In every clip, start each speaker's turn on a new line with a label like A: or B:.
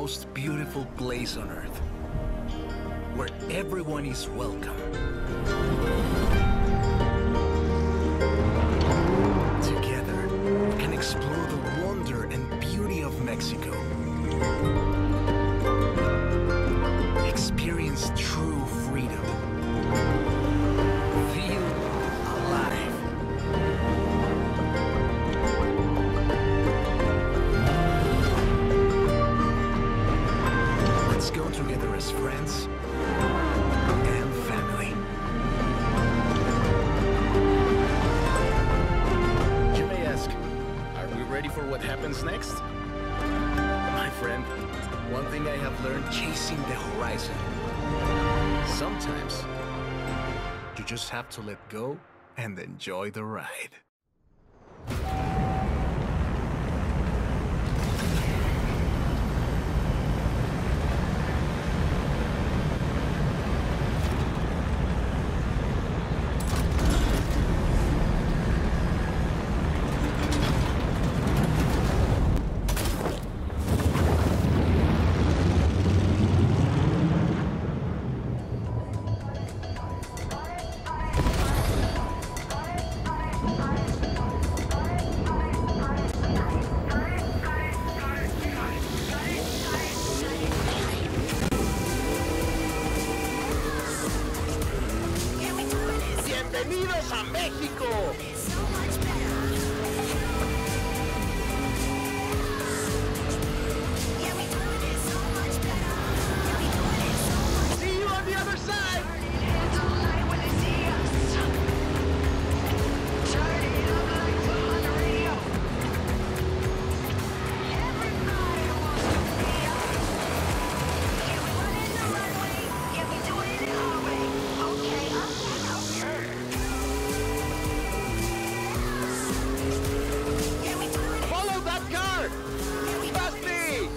A: most beautiful place on earth, where everyone is welcome. Together, we can explore the wonder and beauty of Mexico. Experience true freedom. Feel alive. Let's go together as friends and family. You may ask, are we ready for what happens next? My friend, one thing I have learned chasing the horizon. Sometimes, you just have to let go and enjoy the ride.
B: ¡Bienvenidos a México! See you on the other side! Follow that car! Past me!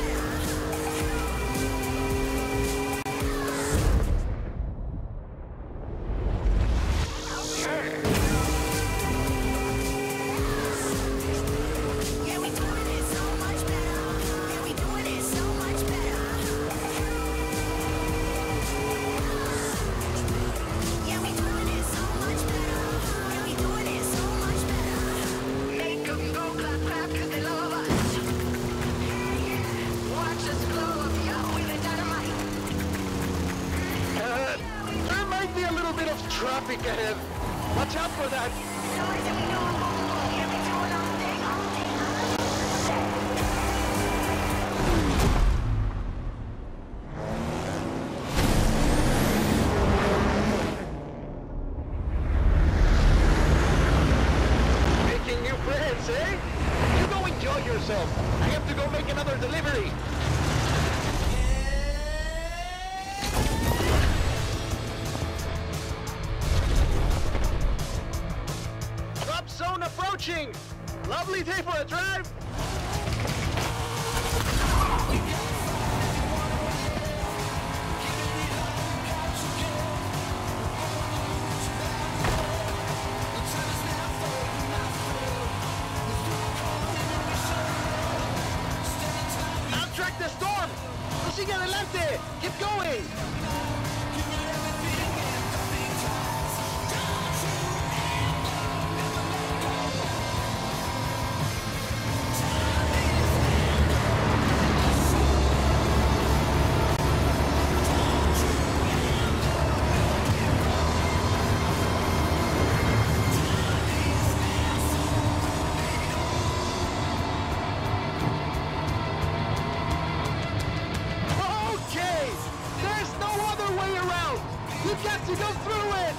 B: There might be a little bit of traffic ahead. Watch out for that. Making new friends, eh? You go enjoy yourself. I have to go make another delivery. Drop zone approaching! Lovely day for a drive! I'll track the storm! Sigue adelante! Keep going! Okay! There's no other way around! You got to go through it!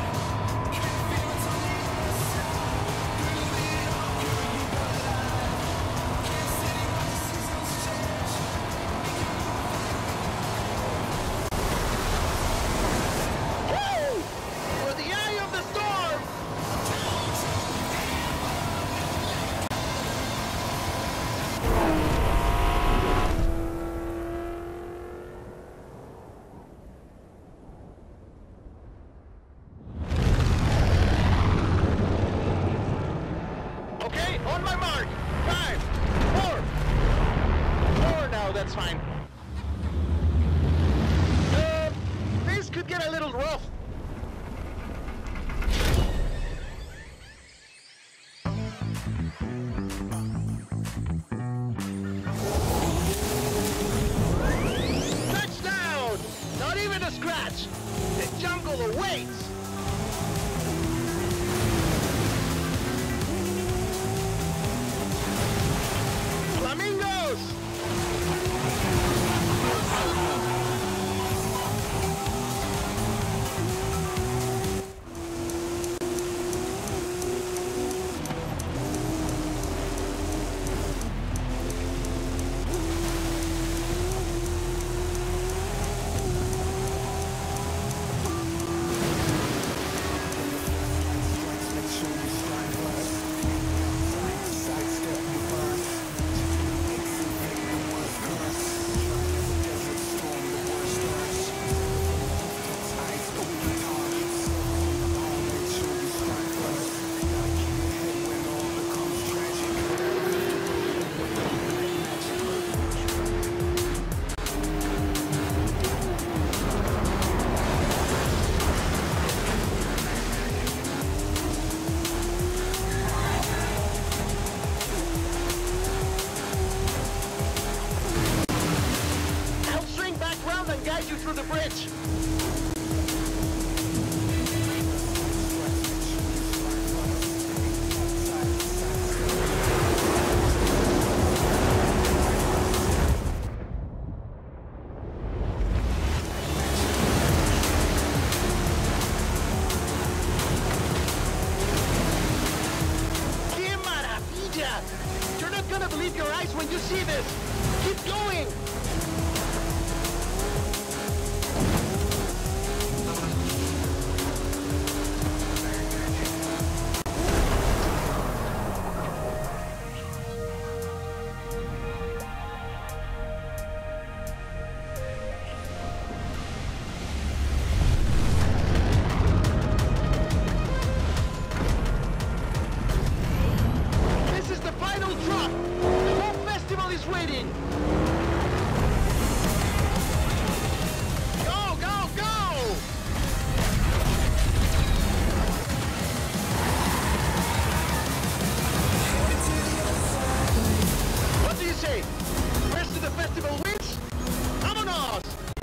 B: Woo! For the eye of the storm! that's fine. This could get a little rough. Touchdown! Not even a scratch. The jungle awaits. Flamingos! You through the bridge. ¡Qué maravilla! You're not gonna believe your eyes when you see this. Keep going. Waiting. Go, go, go! What do you say? Rest of the festival wins? Vámonos!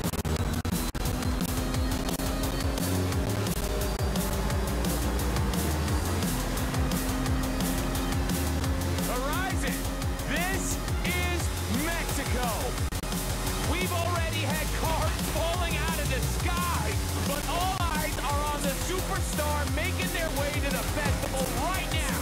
C: Horizon! This is Mexico! We've already had cars falling out of the sky, but all eyes are on the superstar making their way to the festival right now!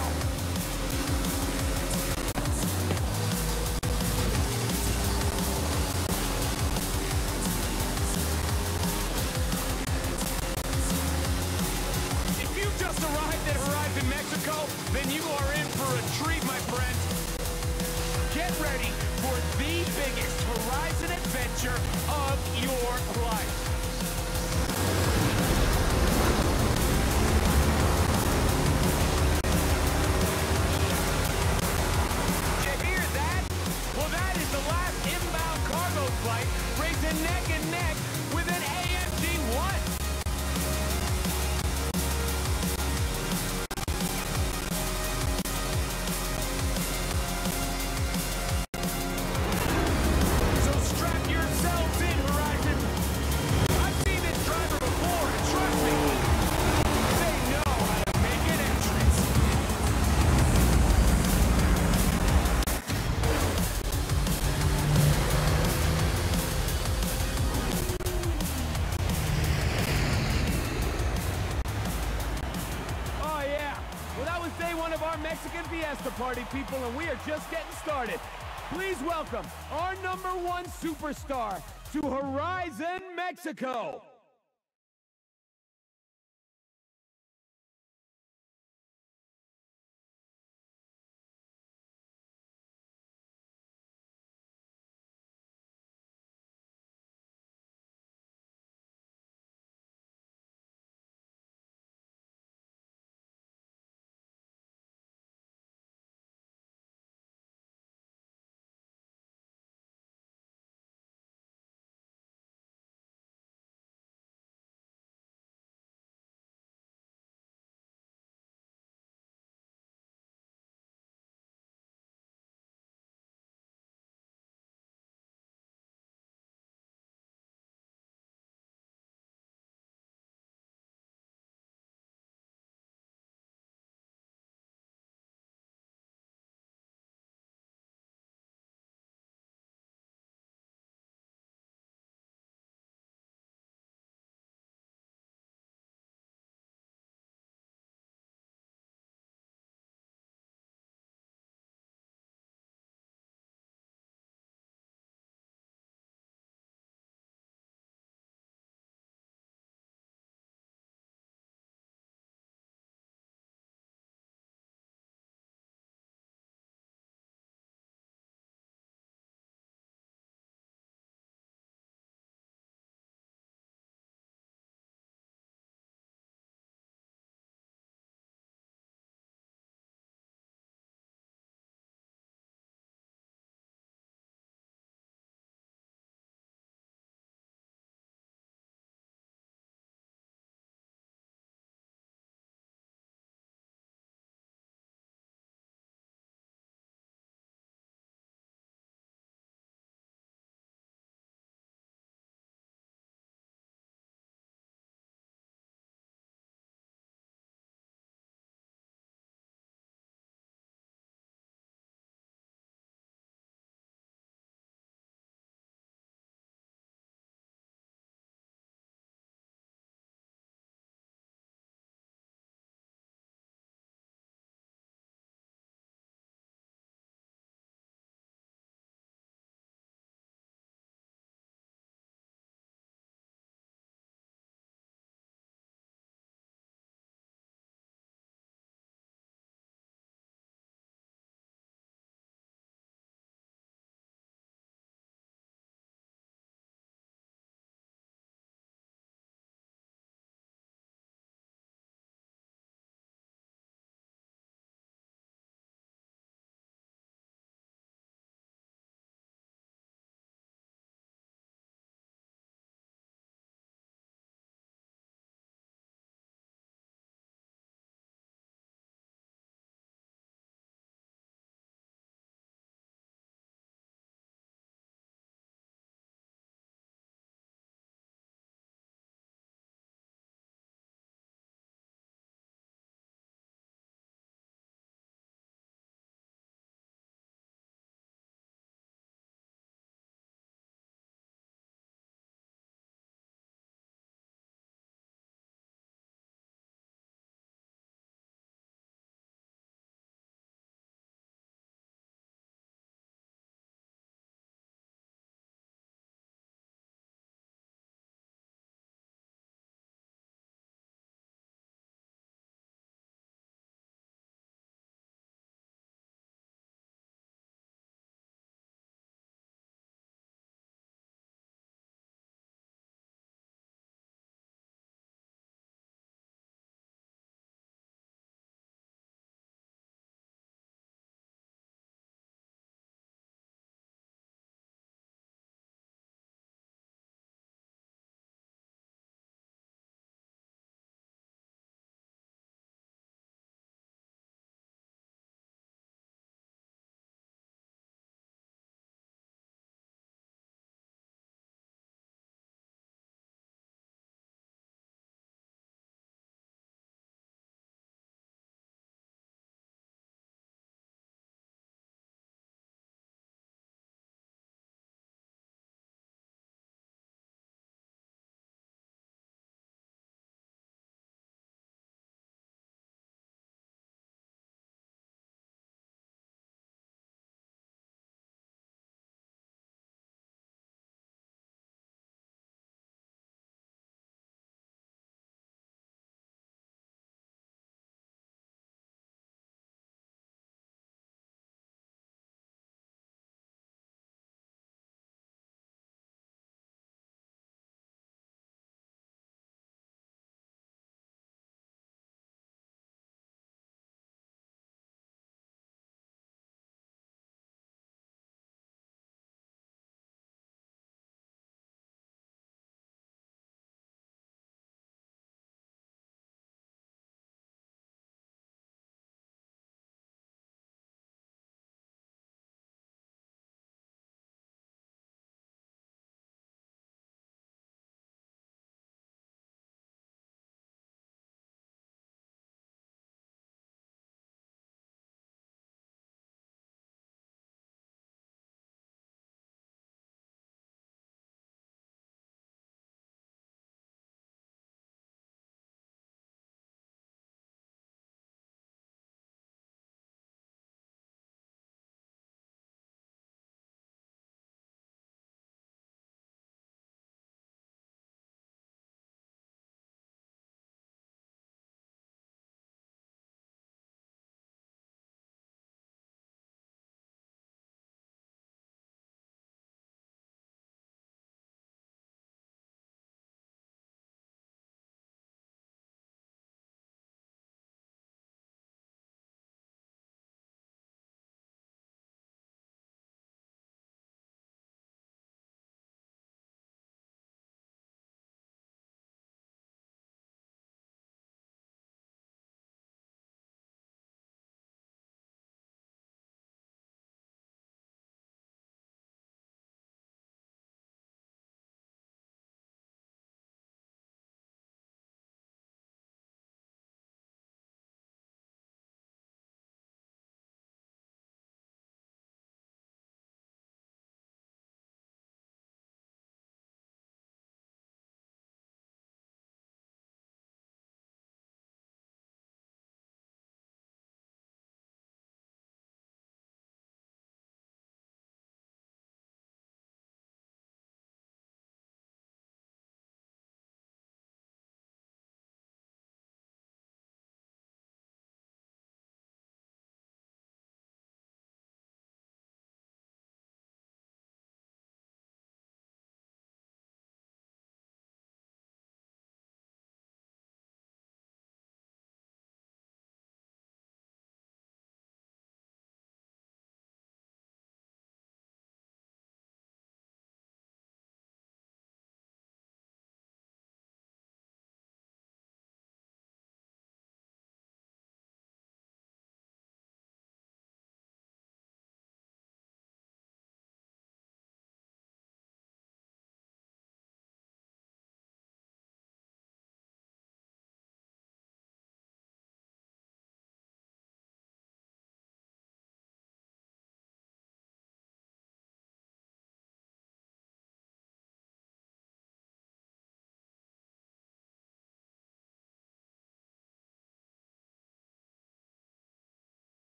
C: If you've just arrived at Horizon Mexico, then you are in for a treat, my friend. Get ready for the biggest Horizon adventure of your life. You hear that? Well, that is the last inbound cargo flight racing neck and neck with an AMG-1. One of our Mexican Fiesta Party people, and we are just getting started. Please welcome our #1 superstar to Horizon Mexico.